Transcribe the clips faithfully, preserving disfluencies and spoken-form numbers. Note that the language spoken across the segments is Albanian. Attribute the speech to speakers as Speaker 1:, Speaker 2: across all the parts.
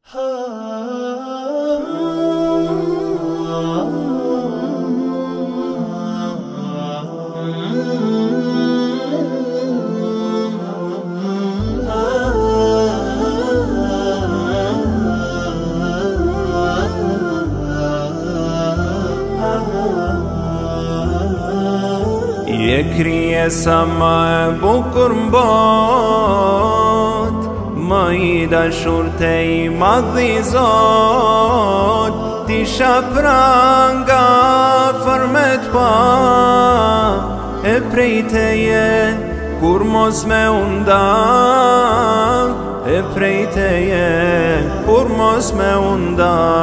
Speaker 1: يكري سما بكر باد مايدا شرطي ماضي زاد دي شبرانگا فرمت با ابريتيه كورموز موندا ابريتيه كورموز موندا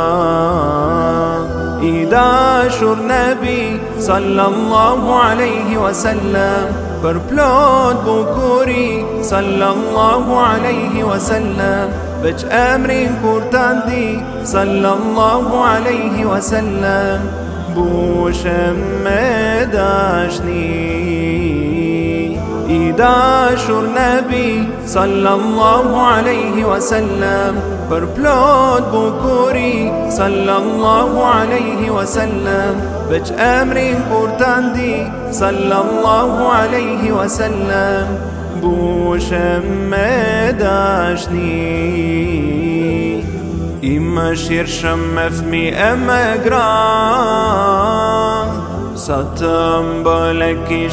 Speaker 1: إذا شر نبي صلى الله عليه وسلم بربلود بكوري صلى الله عليه وسلم بج أمرين كورتاندي صلى الله عليه وسلم بوشم مداشني إذا شر نبي صلى الله عليه وسلم بربلود بكوري صلى الله عليه وسلم بج أمرين كورتاندي صلى الله عليه وسلم بوشم مداشني إما شير شمفمي أما قرام ستم بالكي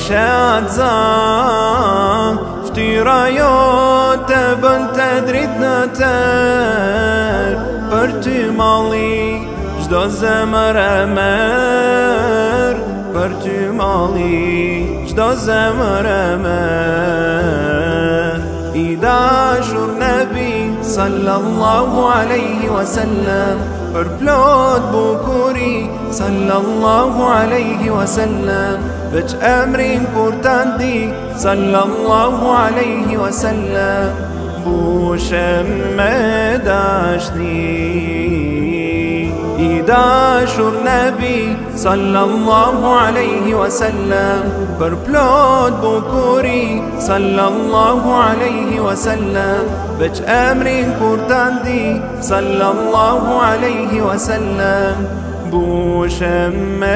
Speaker 1: شادزام فتيرايوت بنت تدريد نتر برتي مالي جدا زمر أمر برتي مالي جدا زمر أمر إذا شر نبي صلى الله عليه وسلم بربلود بكوري صلى الله عليه وسلم بج أمرين كورتاندي صلى الله عليه وسلم بوشم مداشني إذا شر نبي صلى الله عليه وسلم بربلود بكوري صلى الله عليه وسلم بج أمرين كورتاندي صلى الله عليه وسلم بوشم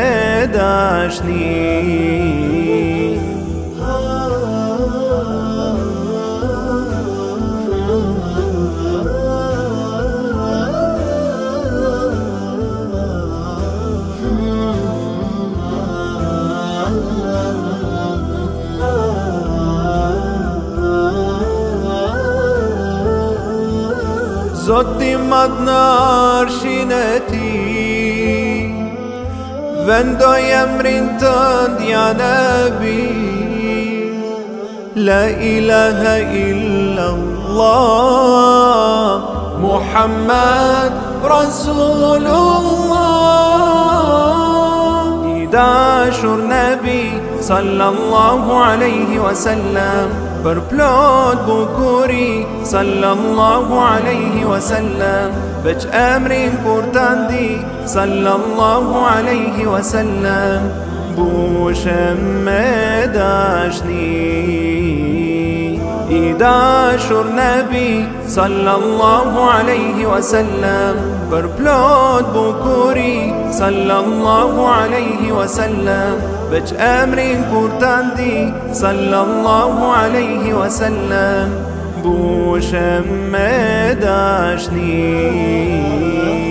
Speaker 1: مداشني زودي مدنار شينتي وندو يمرين تند يا نبي لا إله إلا الله محمد رسول الله إذا شر نبي صلى الله عليه وسلم بربلود بكوري صلى الله عليه وسلم بج أمرين كورتاندي صلى الله عليه وسلم بوشم مداشني إذا شر نبي صلى الله عليه وسلم بربلود بكوري صلى الله عليه وسلم بج أمرين كورتاندي صلى الله عليه وسلم بوشم مداشني